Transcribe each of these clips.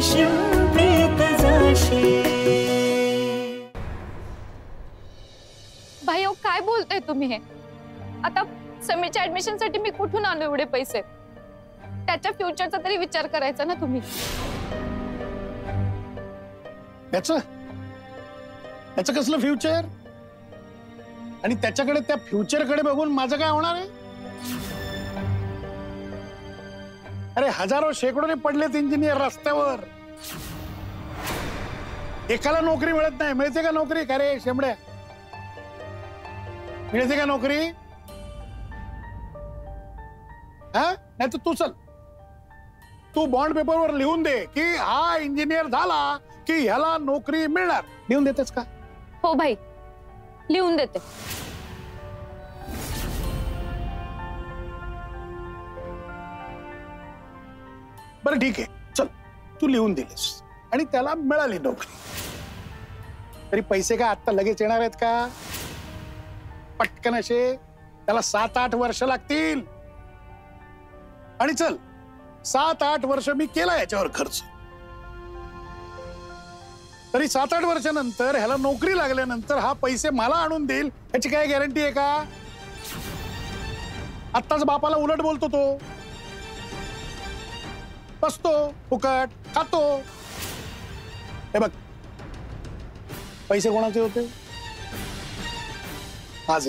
शिंपीत जाशी। भाई अहो काय बोलताय तुम्ही हे? आता समीरच्या ऍडमिशन साठी मी कुठून आणू एवढे पैसे? त्याच्या फ्युचरचा तरी विचार करायचा ना तुम्ही। त्याचं कसलं फ्युचर? आणि त्याच्याकडे त्या फ्युचरकडे बघून माझं काय होणार आहे? अरे हजारो शेकडोने पडलेत इंजिनियर रस्त्यावर, एकाला नोकरी मिळत नाही। मिळते का नोकरी? का रे शेंबड्या, मिळते का नोकरी? हा नाही तर तू चल, तू बॉन्ड पेपरवर लिहून दे की हा इंजिनियर झाला की ह्याला नोकरी मिळणार। लिहून देतेस का? हो भाई लिहून देते। बरं ठीक आहे, चल तू लिहून दिलेस आणि त्याला मिळाली नोकरी, तरी पैसे काय आता लगेच येणार आहेत का? पटकन असे त्याला 7-8 वर्ष लागतील। आणि चल 7-8 वर्ष मी केला याच्यावर खर्च, तरी 7-8 वर्षानंतर ह्याला नोकरी लागल्यानंतर हा पैसे मला आणून देईल याची काय गॅरंटी आहे का? आत्ताच बापाला उलट बोलतो तो, बसतो फुकट खातो। हे बघ पैसे कोणाचे होते? माझे,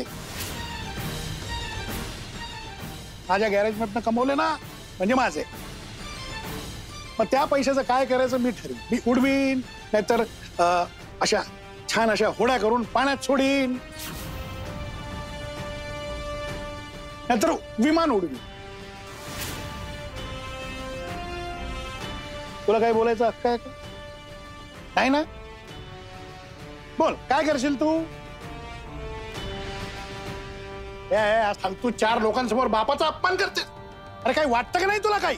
माझ्या गॅरेज मधनं कमवले ना, म्हणजे माझे। मग त्या पैशाचं काय करायचं मी ठरवीन। मी उडवीन, नाहीतर अशा छान अशा होड्या करून पाण्यात सोडीन, नाहीतर विमान उडवीन। तुला काय बोलायचं हक्क आहे का? नाही ना? बोल काय करशील तू? तू 4 लोकांसमोर बापाचा अपमान करतेस। अरे काही वाटतं का नाही तुला काही?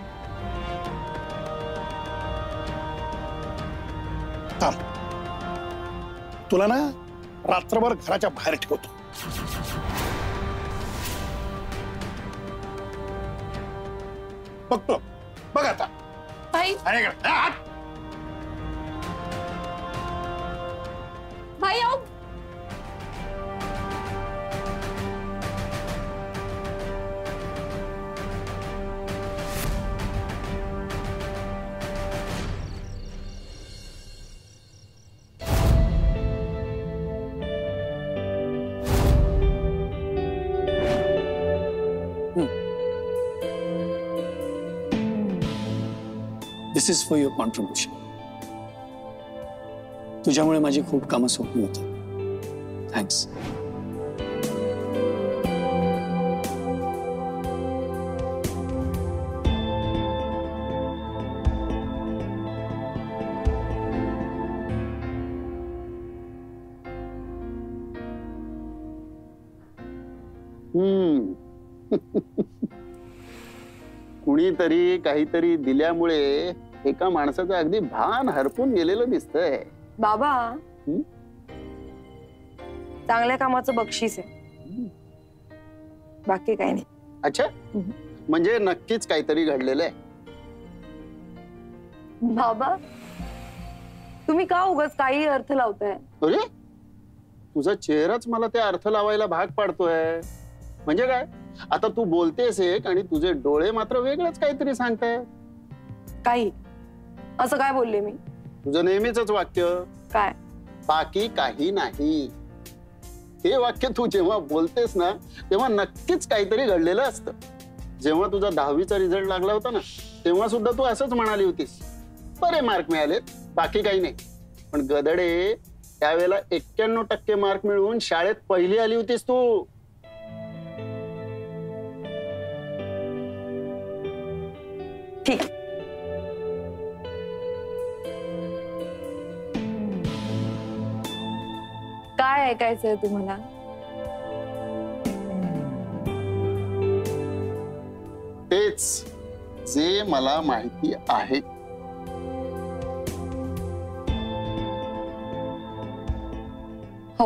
थांब, तुला ना रात्रभर घराच्या बाहेर ठेवतो। बघतो, बघ आता भाई भाई आओ। This is for your contribution. तुझ्यामुळे माझी खूप कामं सोपी होती। थँक्स। कुणीतरी काहीतरी दिल्यामुळे एका माणसाचं अगदी भान हरपून गेलेलं दिसतंय। बाबा चांगल्या कामाचं बक्षीस आहे, बाकी काही नाही। अच्छा, म्हणजे नक्कीच काहीतरी घडलेलं आहे। बाबा तुम्ही का उगाच काही अर्थ लावताय? अरे तुझा चेहराच मला ते अर्थ लावायला भाग पाडतोय। म्हणजे काय, आता तू बोलतेस एक आणि तुझे डोळे मात्र वेगळंच काहीतरी सांगताय। काही असं काय बोलले मी? तुझं नेहमीच वाक्य काय? बाकी काही नाही। हे वाक्य तू जेव्हा बोलतेस ना तेव्हा नक्कीच काहीतरी घडलेलं असतं। जेव्हा तुझा 10वीचा रिझल्ट लागला होता ना तेव्हा सुद्धा तू असंच म्हणाली होतीस, बरे मार्क मिळालेत, बाकी काही नाही। पण गदडे त्यावेळेला 91% मार्क मिळवून शाळेत पहिली आली होतीस तू। ठीक, काय ऐकायचंय तुम्हाला? तेच जे मला माहिती आहे। हो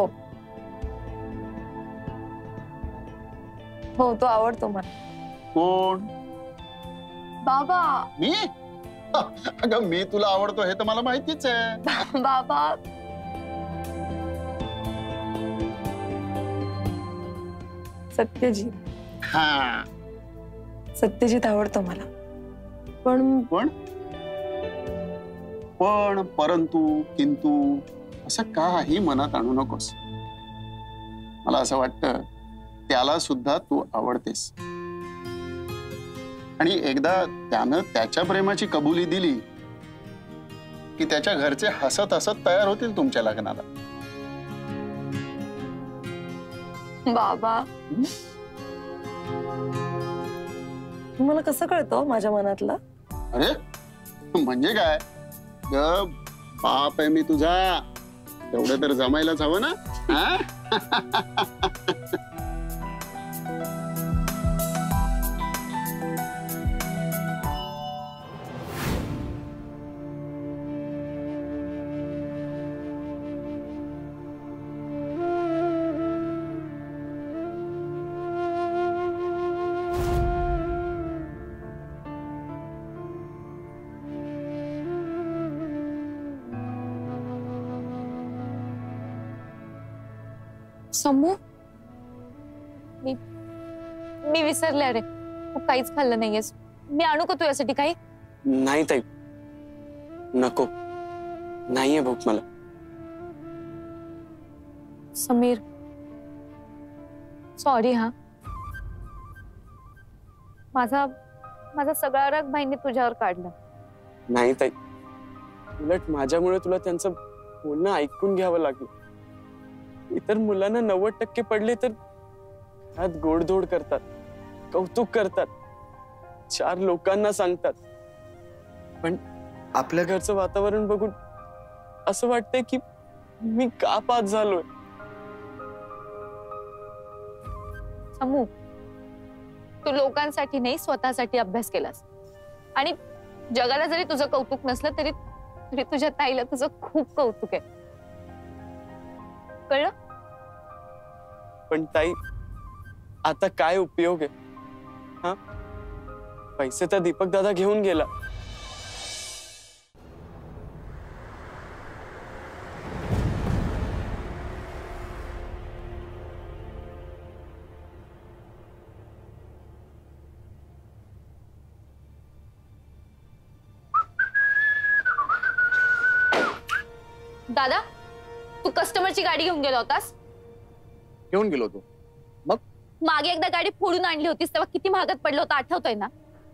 हो, तो आवडतो मला। कोण? बाबा मी? अगं मी तुला आवडतो हे तर मला माहितीच आहे. बाबा सत्यजित हा सत्यजित आवडतो मला, पण पण परंतु किंतु असं काही मनात आणू नकोस. मला असं वाटतं त्याला सुद्धा तू आवडतेस आणि एकदा त्यानं त्याच्या प्रेमाची कबुली दिली की त्याच्या घरचे हसत हसत तयार होतील तुमच्या लग्नाला. बाबा तुम्हाला कसं कळतं माझ्या मनातलं? अरे म्हणजे काय ग, बाप आहे मी तुझा, तेवढं तर जमायलाच हवं ना. हा? समू, मी विसरले. अरे तू काहीच खाल्लं नाहीयेस. मी आणू का तुझ्यासाठी काही? नाही ताई, नको, नाहीये भूक मला. समीर सॉरी. हा माझा सगळा राग भाईने तुझ्यावर काढला. नाही ताई, उलट माझ्यामुळे तुला त्यांचं बोलणं ऐकून घ्यावं लागलं. इतर मुलांना 90% पडले तर घरात गोडधोड करतात, कौतुक करतात, 4 लोकांना सांगतात. पण आपल्या घरचं वातावरण बघून असं वाटतंय की मी का पास झालोय. समू, तू लोकांसाठी नाही स्वतःसाठी अभ्यास केलास आणि जगाला जरी तुझं कौतुक नसलं तरी तुझ्या ताईला तुझं खूप कौतुक आहे. कळलं? पण ताई आता काय उपयोग आहे? हा, पैसे तर दीपक दादा घेऊन गेला. दादा, तू कस्टमरची गाडी घेऊन गेला होतास? घेऊन गेलो तू मग? मागे एकदा गाडी फोडून आणली होतीस तेव्हा किती महागात पडलं होतं, आठवतोय ना?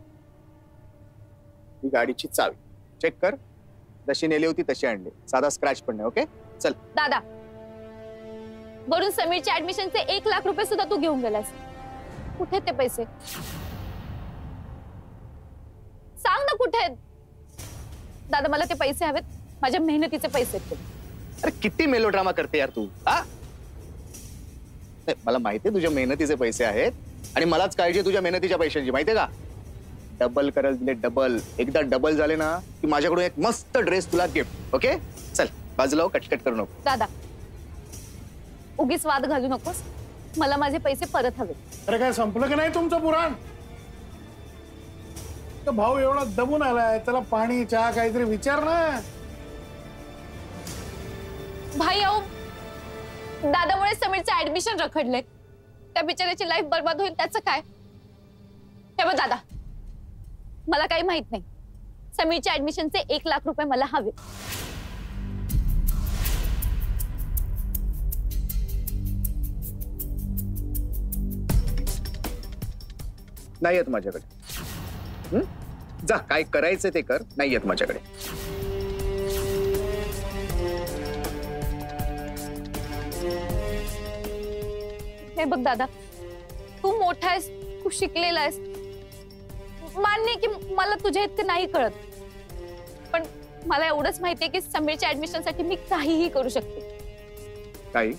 ही गाडीची चावी चेक कर, जशी नेली होती तशी आणली, साधा स्क्रॅच पण नाही. ओके चल. दादा, वरून समीरच्या ऍडमिशनचे 1 लाख रुपये सुद्धा तू घेऊन गेलास. कुठे ते पैसे? सांग ना कुठे आहेत? दादा, मला ते पैसे हवेत, माझ्या मेहनतीचे पैसे आहेत ते. अरे किती मेलोड्रामा करते यार तू. हा, मला माहितीये तुझ्या मेहनतीचे पैसे आहेत आणि मलाच काळजी आहे तुझ्या मेहनतीच्या पैशांची, माहितीये का? डबल करायला दिले, डबल. एकदा डबल झाले ना की माझ्याकडून एक मस्त ड्रेस तुला गिफ्ट. ओके चल, बाजूला कटकट करू नको. दादा, उगीच वाद घालू नकोस, मला माझे पैसे परत हवे. अरे काय संपलं की नाही तुमचं पुराण? तो भाऊ एवढा दबून आलाय, त्याला पाणी चहा काहीतरी विचार ना. भाई अहो, दादामुळे समीरचं ऍडमिशन रखडलंय. त्या बिचाऱ्याची लाईफ बर्बाद होईल, त्याचं काय? हे बघ दादा, मला काही माहित नाही. समीरच्या ऍडमिशनचे 1 लाख रुपये मला हवे. नाही येत माझ्याकडे. जा, काय करायचं ते कर, नाही येत माझ्याकडे. हे बघ दादा, तू मोठा आहेस, तू शिकलेला आहेस. मान्य की मला तुझ्या इतकं नाही कळत, पण मला एवढंच माहितीये की समीरच्या ऍडमिशनसाठी मी काहीही करू शकते. काही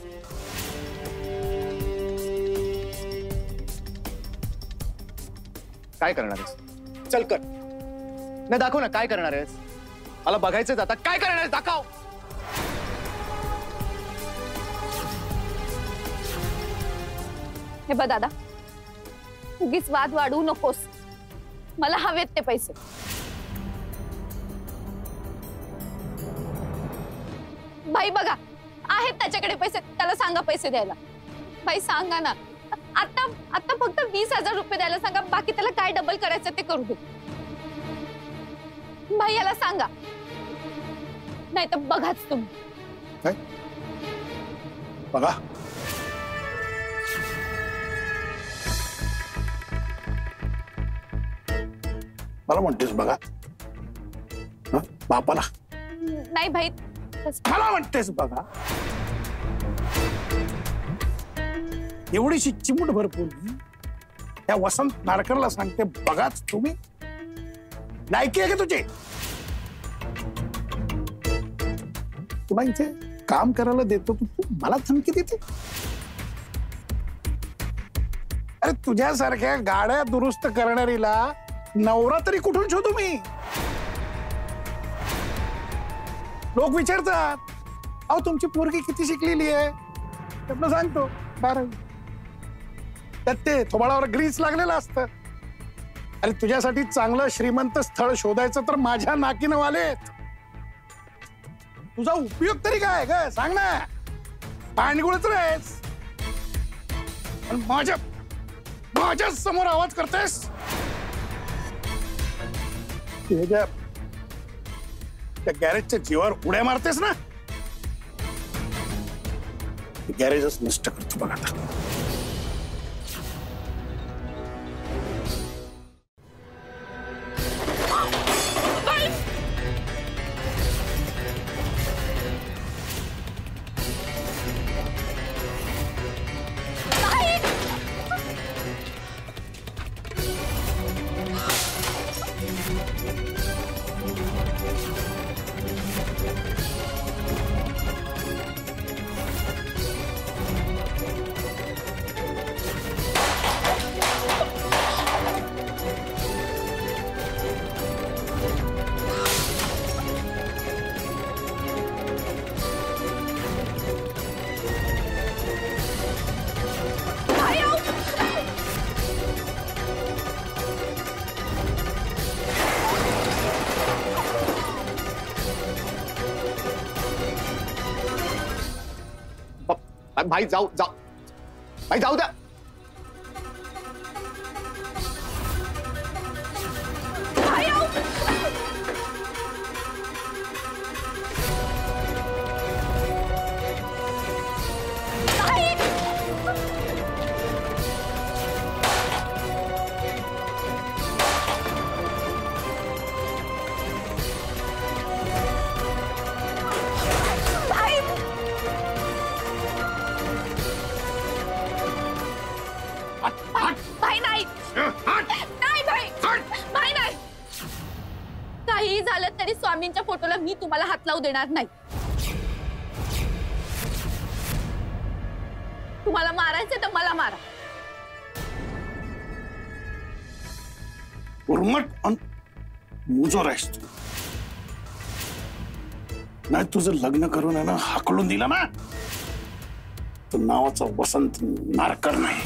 काय करणार आहेस? चल कर. नाही दाखव ना, काय करणार आहेस? मला बघायचंच आता, काय करणार आहेस दाखव. हे बघ दादा, उगीच वाद वाढवू नकोस. मला हवेत ते पैसे. भाई बघा, आहेत त्याच्याकडे पैसे, त्याला सांगा पैसे द्यायला. भाई सांगा ना, आता आता फक्त 20,000 रुपये द्यायला सांगा, बाकी त्याला काय डबल करायचं ते करू दे. भाई याला सांगा, नाही तर बघाच तुम्ही. काय बघा, मला म्हणतेस बघा? हं? बापाला नाही भाई, मला म्हणतेस बघा? एवढीशी चिमूट भरपूर त्या वसंत नारकरला सांगते बघाच तुम्ही? लायकी आहे का तुझे? तुला इथे काम करायला देतो तू मला धमकी देते? अरे तुझ्यासारख्या गाड्या दुरुस्त करणारीला नवरा तरी कुठून शोधू मी? लोक विचारतात, अहो तुमची पोरगी किती शिकलेली आहे? त्यांना सांगतो 12वी. त्यात ते थोबाडावर ग्रीस लागलेलं असतं. अरे तुझ्यासाठी चांगलं श्रीमंत स्थळ शोधायचं तर माझ्या नाकीनं वालेत. तुझा उपयोग तरी काय ग सांग ना? पाणगुळच आहेस आणि माझ्या समोर आवाज करतेस. त्या गॅरेजच्या जीवावर उड्या मारतेस ना? गॅरेजच नष्ट करतो बघ आता. भाई जाऊ भाई जाऊ द्या. भाई नाही, नाही भाई, भाई नाही. काहीही झालं तरी स्वामींच्या फोटोला मी तुम्हाला हात लावू देणार नाही. तुम्हाला मारायचं तर मला मारा. उर्मट मुजोर आहेस तू. नाही तुझं लग्न करून आहे ना हाकलून दिलं ना, तर नावाचा वसंत नारकर नाही.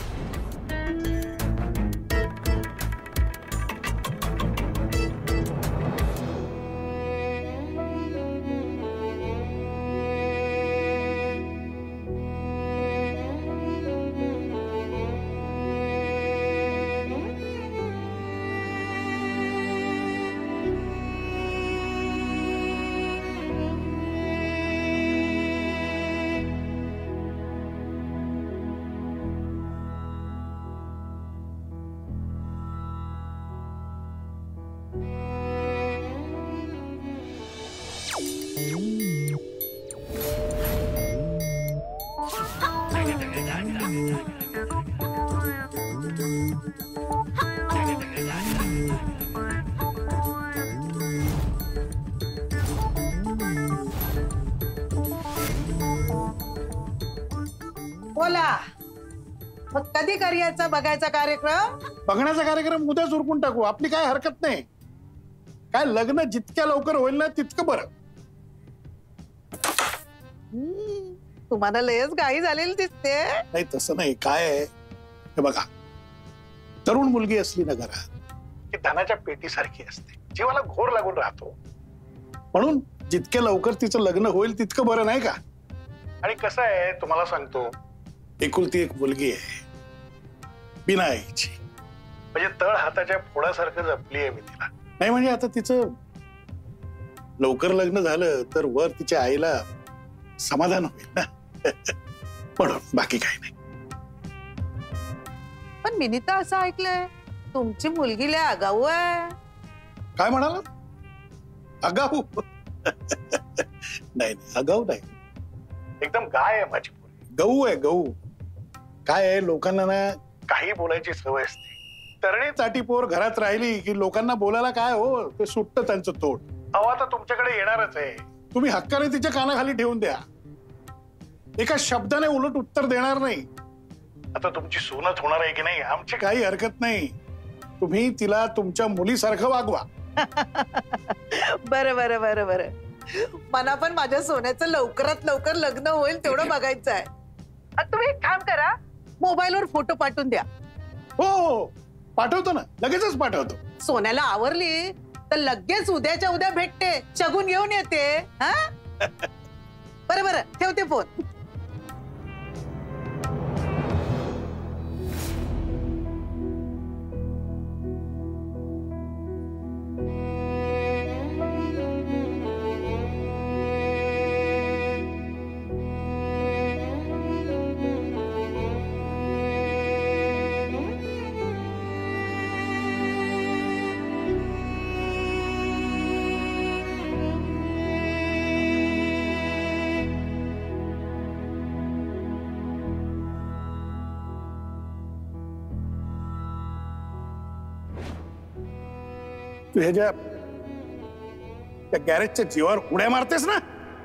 बोला, मग कधी करायचा बघायचा कार्यक्रम? बघण्याचा कार्यक्रम उद्याच उरकून टाकू, आपली काय हरकत नाही. काय लग्न जितक्या लवकर होईल ना तितकं बरं. तुम्हाला लयच घाई झालेली दिसते. नाही तसं नाही, काय आहे हे बघा, तरुण मुलगी असली ना घरात की धनाच्या पेटीसारखी असते, जीवाला घोर लागून राहतो. म्हणून जितक्या लवकर तिचं लग्न होईल तितकं बरं नाही का? आणि कसं आहे तुम्हाला सांगतो, एकुलती एक मुलगी आहे बिना आईची, म्हणजे तळ हाताच्या फोडासारखं जपली आहे मी तिला. नाही म्हणजे आता तिचं लवकर लग्न झालं तर वर तिच्या आईला समाधान होईल ना. म्हणून बाकी काही नाही. पण मी तर असं ऐकलंय तुमची मुलगी लय आगाऊ आहे. काय म्हणाला? आगाऊ? नाही आगाऊ नाही, एकदम गाय आहे माझी मुलगी. गहू आहे गहू. काय आहे, लोकांना ना काही बोलायची सवय असते. तरणी चाटीपोर घरात राहिली की लोकांना बोलायला काय हो, ते सुटतं त्यांचं तोड. अहो आता तुमच्याकडे येणारच आहे, तुम्ही हक्काने तिच्या कानाखाली ठेवून द्या. एका शब्दाने उलट उत्तर देणार नाही. आता तुमची सोनत होणार आहे की नाही आमची काही हरकत नाही, तुम्ही तिला तुमच्या मुलीसारखं वागवा. बरं बरं बरं बरं. मला पण माझ्या सोन्याचं लवकरात लवकर लग्न होईल तेवढं बघायचं आहे. तुम्ही एक काम करा, मोबाईलवर फोटो पाठवून द्या. हो पाठवतो ना, लगेचच पाठवतो. सोन्याला आवरली तर लगेच उद्याच्या उद्या भेटते, शगून घेऊन येते. हा बरं बरं, ठेवते फोन. तू ह्याच्या त्या गॅरेजच्या जीवावर उड्या मारतेस ना,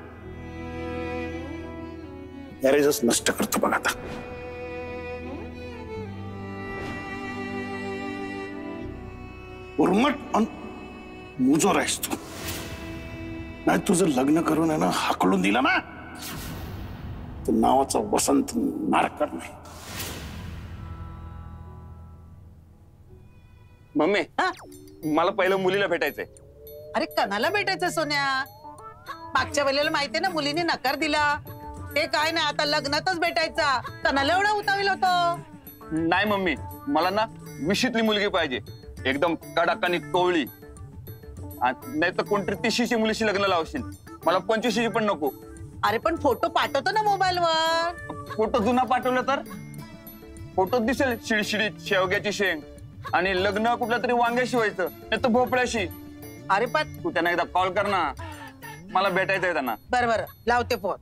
गॅरेजच नष्ट करतो बघ आता. उर्मट मुजोर आहेस तू. नाही तुझं लग्न करून आहे ना हाकलून दिला ना, तर नावाचा वसंत नारकर नाही. मम्मी हा? मला पहिलं मुलीला भेटायचंय. अरे कणाला भेटायचं सोन्या? मागच्या वेळेला माहितीये ना मुलीने नकार दिला. ते काय नाही, आता लग्नातच भेटायचा. कणाला एवढा उतावील होतो? नाही मम्मी, मला ना विशीतली मुलगी पाहिजे, एकदम कडक आणि कवळी. नाही तर कोणतरी 30शी मुलीशी लग्न लावशील, मला 25शी पण नको. अरे पण फोटो पाठवतो ना मोबाईलवर. फोटो जुना पाठवला तर फोटोत दिसेल शिडशिडीत शेवग्याची शेंग, आणि लग्न कुठल्या तरी वांग्याशी व्हायचं, नाही तर भोपळ्याशी. अरे पण तू त्यांना एकदा कॉल कर ना, मला भेटायचंय त्यांना. बरं बरं, लावते फोन.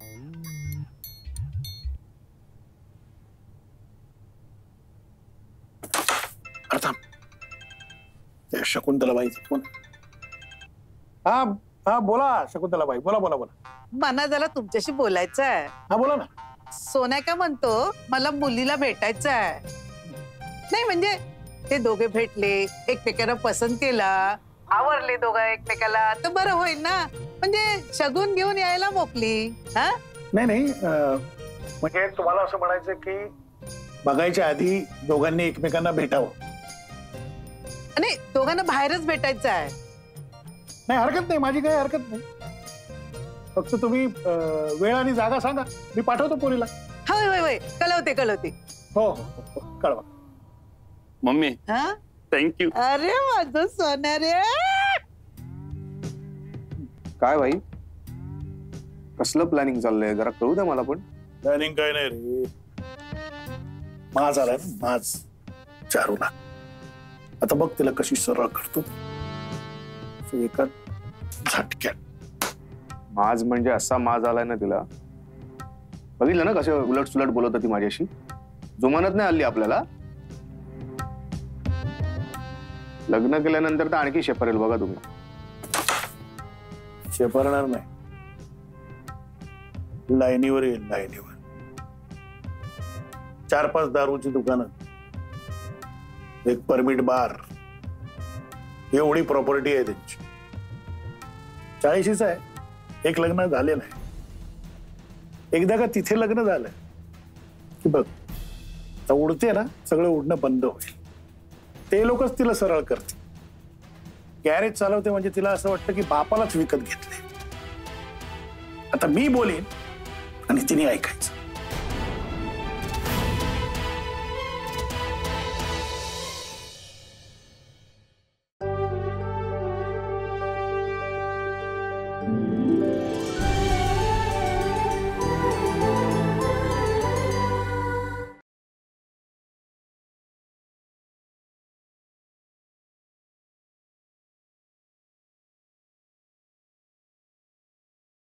शकुंतलाबाईचा फोन. हा हा बोला शकुंतलाबाई, बोला बोला बोला. मला जरा तुमच्याशी बोलायचं आहे. हा बोला ना. सोन्या काय म्हणतो, मला मुलीला भेटायचं आहे. नाही म्हणजे ते दोघे भेटले, एकमेकांना पसंत केला, आवरले दोघं एकमेकाला, तर बरं होईल ना. म्हणजे शगून घेऊन यायला मोकली. हा नाही नाही, म्हणजे तुम्हाला असं म्हणायचं की बघायच्या आधी दोघांनी एकमेकांना भेटावं. नाही, दोघांना बाहेरच भेटायचं आहे. नाही हरकत नाही, माझी काही हरकत नाही. फक्त तुम्ही वेळ आणि जागा सांगा, मी पाठवतो पोरीला. होय होय होय, कळवते कळवते. हो हो कळवा. मम्मी हा, थँक्यू. अरे माझं सोन्या रे. काय भाई, कसलं प्लॅनिंग चाललंय जरा कळू द्या मला पण. प्लॅनिंग काय नाही रे, माज आलाय ना, माज चारूला. आता बघ तिला कशी सरळ करतो एका झटक्यात. माज म्हणजे असा माज आलाय ना तिला, बघितलं ना कसं उलट सुलट बोलत होती माझ्याशी. जुमानत नाही आली आपल्याला. लग्न केल्यानंतर तर आणखी शेपरेल बघा तुम्ही. शेपरणार नाही, लाईनीवर येईल, लाईनीवर. 4-5 दारूची दुकानं, एक परमिट बार, एवढी प्रॉपर्टी आहे त्यांची. 40शीच आहे, एक लग्न झालेलं आहे. एकदा का तिथे लग्न झालं की बघ, आता उडते ना, सगळं उडणं बंद होईल. ते लोकच तिला सरळ करते. गॅरेज चालवते म्हणजे तिला असं वाटतं की बापालाच विकत घेतले. आता मी बोलीन आणि तिने ऐकायचं.